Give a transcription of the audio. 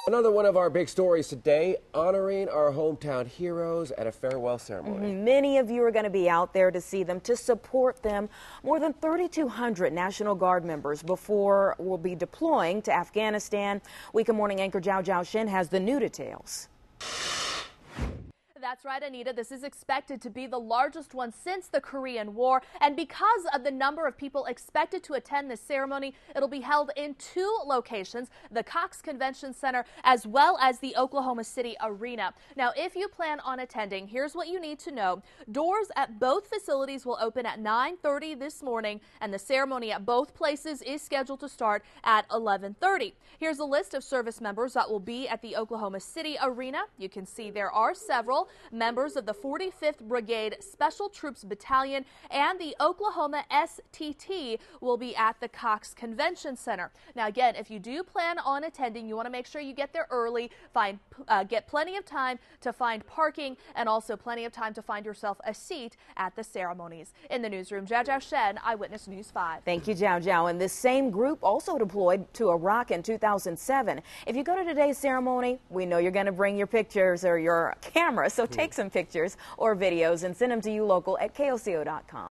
Another one of our big stories today, honoring our hometown heroes at a farewell ceremony. Many of you are going to be out there to see them, to support them. More than 3,200 National Guard members will be deploying to Afghanistan. Weekend Morning anchor Zhao Shen has the new details. That's right, Anita. This is expected to be the largest one since the Korean War. And because of the number of people expected to attend this ceremony, it'll be held in 2 locations, the Cox Convention Center as well as the Oklahoma City Arena. Now, if you plan on attending, here's what you need to know. Doors at both facilities will open at 9:30 this morning, and the ceremony at both places is scheduled to start at 11:30. Here's a list of service members that will be at the Oklahoma City Arena. You can see there are several. Members of the 45th Brigade Special Troops Battalion and the Oklahoma STT will be at the Cox Convention Center. Now, again, if you do plan on attending, you want to make sure you get there early, get plenty of time to find parking, and also plenty of time to find yourself a seat at the ceremonies. In the newsroom, Zhao Shen, Eyewitness News 5. Thank you, Zhao. And this same group also deployed to Iraq in 2007. If you go to today's ceremony, we know you're going to bring your pictures or your camera, so take some pictures or videos and send them to you local at KOCO.com.